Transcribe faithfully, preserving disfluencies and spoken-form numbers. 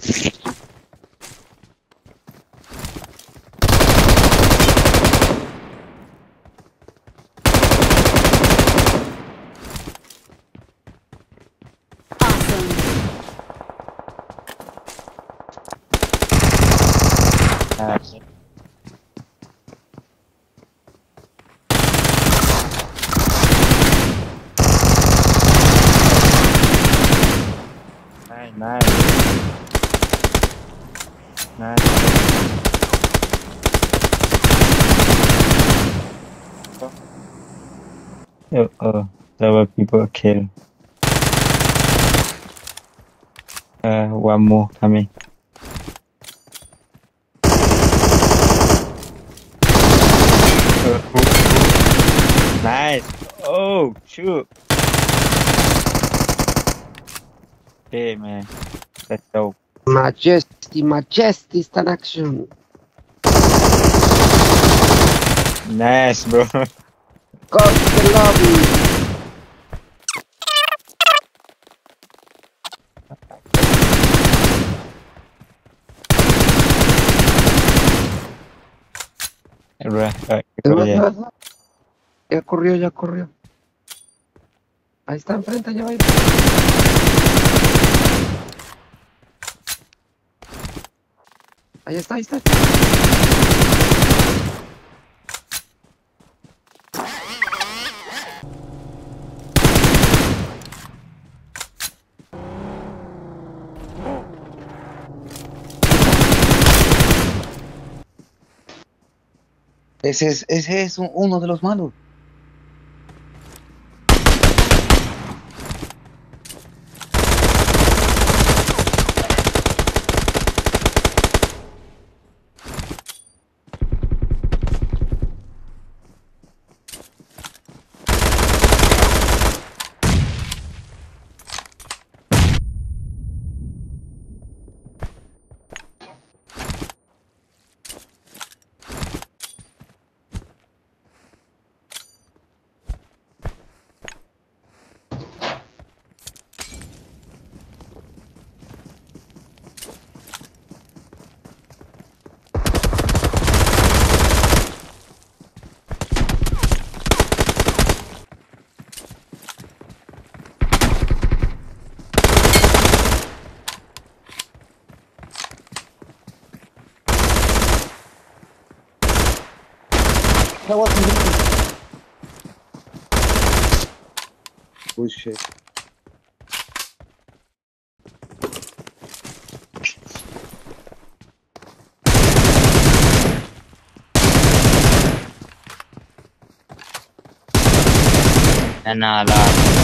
Nice. Nice, nice. Nice. Oh, oh, there were people killed. Uh, one more coming. Uh, who- who? Nice. Oh, shoot. Hey, man. That's dope. Majesty, Majesty está en acción. Nice, bro. Go to the lobby. Right, right. Es más, Yeah. más, más. Ya corrió, ya corrió. Ahí está enfrente, ya va a ir. Ahí está, ahí está. Ese es, ese es un- uno de los malos. That wasn't me. Bullshit. And nah, nah.